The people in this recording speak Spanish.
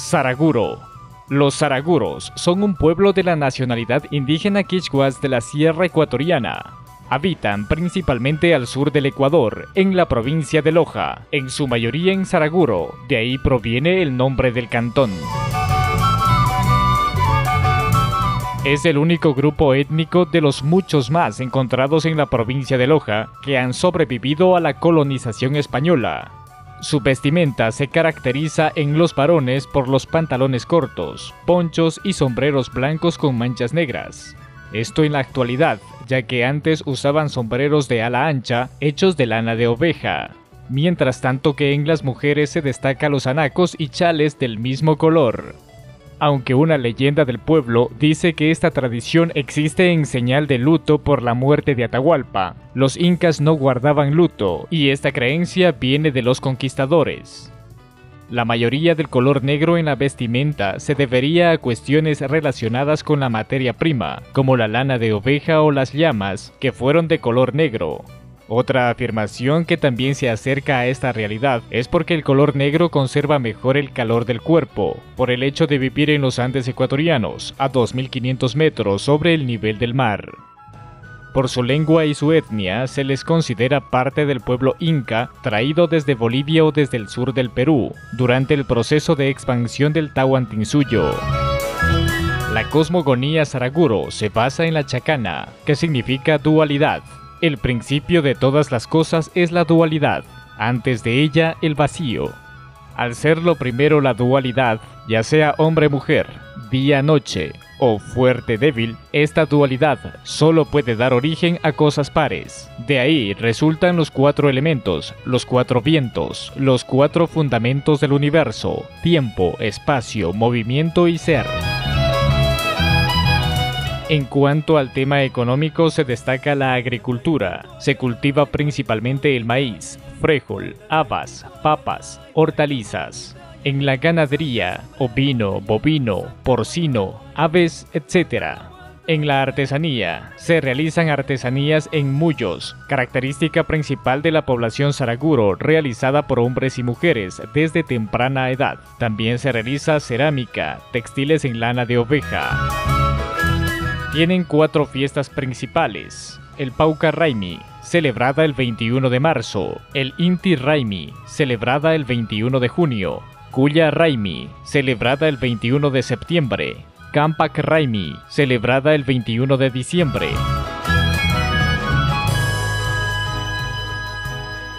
Saraguro. Los saraguros son un pueblo de la nacionalidad indígena quichuas de la Sierra Ecuatoriana. Habitan principalmente al sur del Ecuador, en la provincia de Loja, en su mayoría en Saraguro, de ahí proviene el nombre del cantón. Es el único grupo étnico de los muchos más encontrados en la provincia de Loja que han sobrevivido a la colonización española. Su vestimenta se caracteriza en los varones por los pantalones cortos, ponchos y sombreros blancos con manchas negras. Esto en la actualidad, ya que antes usaban sombreros de ala ancha hechos de lana de oveja. Mientras tanto que en las mujeres se destacan los anacos y chales del mismo color. Aunque una leyenda del pueblo dice que esta tradición existe en señal de luto por la muerte de Atahualpa, los incas no guardaban luto y esta creencia viene de los conquistadores. La mayoría del color negro en la vestimenta se debería a cuestiones relacionadas con la materia prima, como la lana de oveja o las llamas, que fueron de color negro. Otra afirmación que también se acerca a esta realidad es porque el color negro conserva mejor el calor del cuerpo, por el hecho de vivir en los Andes ecuatorianos, a 2500 metros sobre el nivel del mar. Por su lengua y su etnia, se les considera parte del pueblo inca traído desde Bolivia o desde el sur del Perú, durante el proceso de expansión del Tahuantinsuyo. La cosmogonía saraguro se basa en la chacana, que significa dualidad. El principio de todas las cosas es la dualidad, antes de ella el vacío. Al ser lo primero la dualidad, ya sea hombre-mujer, día-noche o fuerte-débil, esta dualidad solo puede dar origen a cosas pares. De ahí resultan los 4 elementos, los 4 vientos, los 4 fundamentos del universo: tiempo, espacio, movimiento y ser. En cuanto al tema económico, se destaca la agricultura. Se cultiva principalmente el maíz, frijol, habas, papas, hortalizas. En la ganadería, ovino, bovino, porcino, aves, etc. En la artesanía, se realizan artesanías en mullos, característica principal de la población saraguro, realizada por hombres y mujeres desde temprana edad. También se realiza cerámica, textiles en lana de oveja. Tienen 4 fiestas principales: el Pauca Raimi, celebrada el 21 de marzo, el Inti Raimi, celebrada el 21 de junio, Cuya Raimi, celebrada el 21 de septiembre, Campak Raimi, celebrada el 21 de diciembre.